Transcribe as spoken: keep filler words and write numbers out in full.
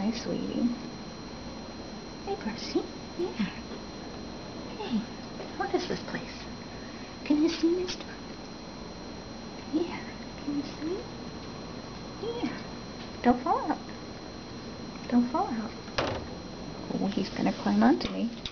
Hi, sweetie. Hey, Percy. Yeah. Hey, what is this place? Can you see, mister? Yeah. Can you see? Yeah. Don't fall out. Don't fall out. Oh, he's gonna climb onto me.